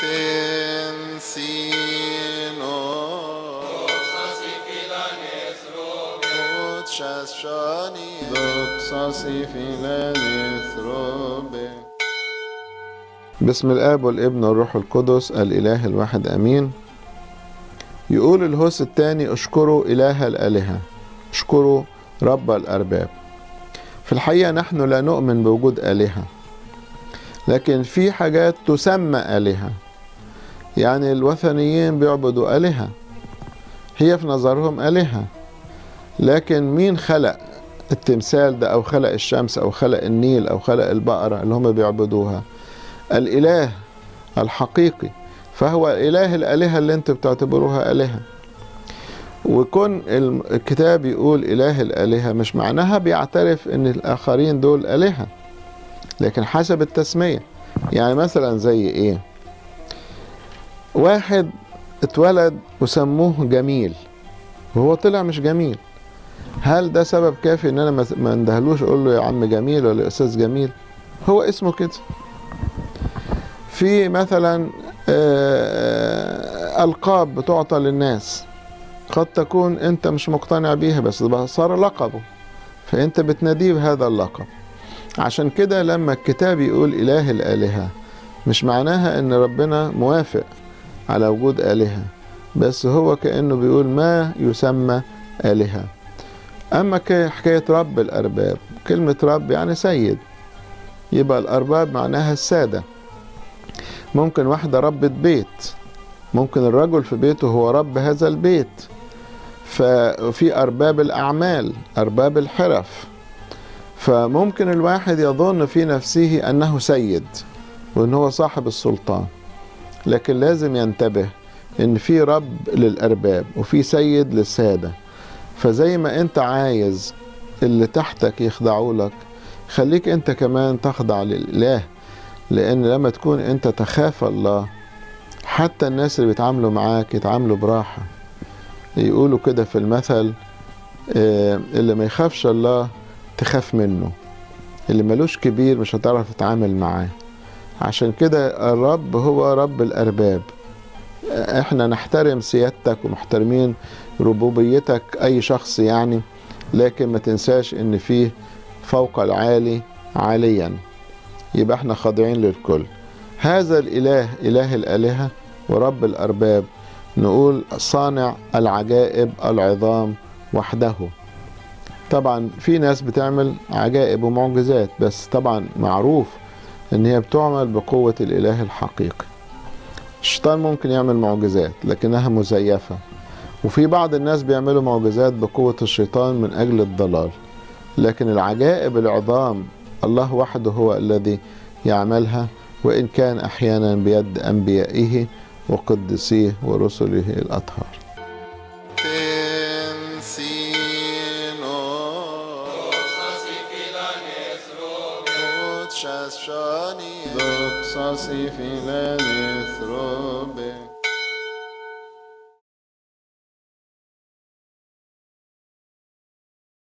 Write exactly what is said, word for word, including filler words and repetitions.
بسم الآب والابن والروح القدس الإله الواحد أمين. يقول الهوس الثاني: اشكروا إله الآلهة، اشكروا رب الأرباب. في الحقيقة نحن لا نؤمن بوجود آلهة، لكن في حاجات تسمى آلهة. يعني الوثنيين بيعبدوا آلهة، هي في نظرهم آلهة، لكن مين خلق التمثال ده أو خلق الشمس أو خلق النيل أو خلق البقرة اللي هم بيعبدوها؟ الإله الحقيقي، فهو إله الآلهة اللي انتوا بتعتبروها آلهة. وكون الكتاب يقول إله الآلهة مش معناها بيعترف ان الآخرين دول آلهة، لكن حسب التسمية. يعني مثلا زي ايه؟ واحد اتولد وسموه جميل وهو طلع مش جميل، هل ده سبب كافي ان انا ما اندهلوش اقول له يا عم جميل ولا يا استاذ جميل؟ هو اسمه كده. في مثلا ألقاب بتعطى للناس، قد تكون انت مش مقتنع بيها بس صار لقبه فانت بتناديه بهذا اللقب. عشان كده لما الكتاب يقول إله الآلهة مش معناها ان ربنا موافق على وجود آلهة، بس هو كأنه بيقول ما يسمى آلهة. أما حكاية رب الأرباب، كلمة رب يعني سيد، يبقى الأرباب معناها السادة. ممكن واحدة ربة بيت، ممكن الرجل في بيته هو رب هذا البيت. ففي أرباب الأعمال، أرباب الحرف. فممكن الواحد يظن في نفسه أنه سيد وأن هو صاحب السلطان، لكن لازم ينتبه أن في رب للأرباب وفي سيد للسادة. فزي ما أنت عايز اللي تحتك يخضعوا لك، خليك أنت كمان تخضع للإله. لأن لما تكون أنت تخاف الله، حتى الناس اللي بيتعاملوا معاك يتعاملوا براحة. يقولوا كده في المثل: اللي ما يخافش الله تخاف منه، اللي ملوش كبير مش هتعرف تتعامل معاه. عشان كده الرب هو رب الأرباب. احنا نحترم سيادتك ومحترمين ربوبيتك أي شخص يعني، لكن ما تنساش ان فيه فوق العالي عاليا، يبقى احنا خاضعين للكل. هذا الإله إله الآلهة ورب الأرباب، نقول صانع العجائب العظام وحده. طبعا في ناس بتعمل عجائب ومعجزات، بس طبعا معروف ان هي بتعمل بقوة الإله الحقيقي. الشيطان ممكن يعمل معجزات لكنها مزيفة، وفي بعض الناس بيعملوا معجزات بقوة الشيطان من أجل الضلال، لكن العجائب العظام الله وحده هو الذي يعملها، وإن كان أحيانا بيد أنبيائه وقدسيه ورسله الأطهار.